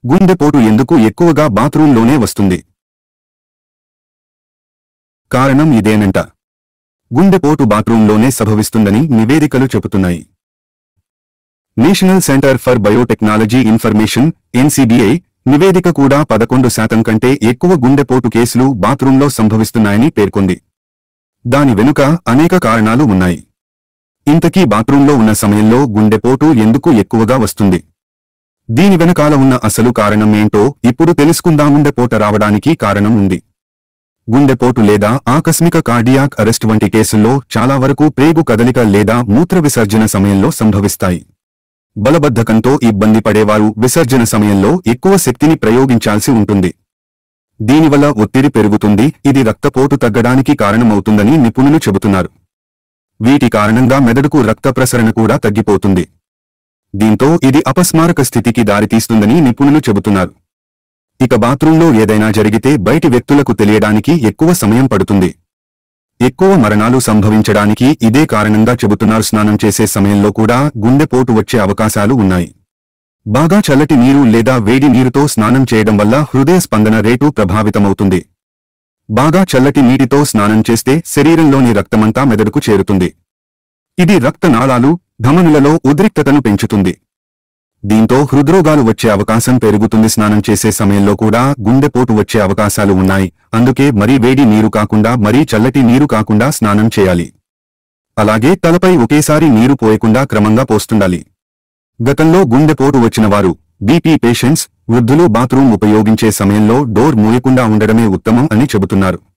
గుండెపోటు ఎందుకు ఎక్కువగా బాత్రూంలోనే వస్తుంది? కారణం ఇదేనంట. గుండెపోటు బాత్రూంలోనే సంభవిస్తుందని నివేదికలు చెబుతున్నాయి. National Centre for Biotechnology Information (NCBI) నివేదిక కూడా 11% కంటే ఎక్కువ గుండెపోటు కేసులు బాత్రూంలో సంభవిస్తున్నాయని పేర్కొంది. దాని వెనుక అనేక కారణాలు ఉన్నాయి. ఇంతకీ బాత్రూంలో ఉన్న సమయంలో గుండెపోటు ఎందుకు ఎక్కువగా వస్తుంది? దీని వెనకాల ఉన్న అసలు కారణం ఏంటో ఇప్పుడు తెలుసుకుందాం. గుండెపోటు రావడానికి కారణం ఉంది. గుండెపోటు లేదా ఆకస్మిక కార్డియాక్ అరెస్ట్ వంటి కేసుల్లో చాలా వరకు ప్రేగు కదలిక లేదా మూత్ర విసర్జన సమయంలో సంభవిస్తాయి. బలబద్ధకంతో ఇబ్బంది పడేవారు విసర్జన సమయంలో ఎక్కువ శక్తిని ప్రయోగించాల్సి ఉంటుంది. దీనివల్ల ఒత్తిడి పెరుగుతుంది. ఇది రక్తపోటు తగ్గడానికి కారణమవుతుందని నిపుణులు చెబుతున్నారు. వీటి కారణంగా మెదడుకు రక్త ప్రసరణ కూడా తగ్గిపోతుంది. దీంతో ఇది అపస్మారక స్థితికి దారితీస్తుందని నిపుణులు చెబుతున్నారు. ఇక బాత్రూంలో ఏదైనా జరిగితే బయటి వ్యక్తులకు తెలియడానికి ఎక్కువ సమయం పడుతుంది. ఎక్కువ మరణాలు సంభవించడానికి ఇదే కారణంగా చెబుతున్నారు. స్నానం చేసే సమయంలో కూడా గుండెపోటు వచ్చే అవకాశాలు ఉన్నాయి. బాగా చల్లటి నీరు లేదా వేడి నీరుతో స్నానం చేయడం వల్ల హృదయ స్పందన రేటు ప్రభావితమవుతుంది. బాగా చల్లటి నీటితో స్నానం చేస్తే శరీరంలోని రక్తమంతా మెదడుకు చేరుతుంది. ఇది రక్తనాళాలు, ధమనులలో ఉద్రిక్తతను పెంచుతుంది. దీంతో హృద్రోగాలు వచ్చే అవకాశం పెరుగుతుంది. స్నానం చేసే సమయంలో కూడా గుండెపోటు వచ్చే అవకాశాలు ఉన్నాయి. అందుకే మరీ వేడి నీరు కాకుండా మరీ చల్లటి నీరు కాకుండా స్నానం చేయాలి. అలాగే తలపై ఒకేసారి నీరు పోయకుండా క్రమంగా పోస్తుండాలి. గతంలో గుండెపోటు వచ్చిన వారు, బీపీ పేషెంట్స్, వృద్ధులు బాత్రూం ఉపయోగించే సమయంలో డోర్ మూయకుండా ఉండడమే ఉత్తమం అని చెబుతున్నారు.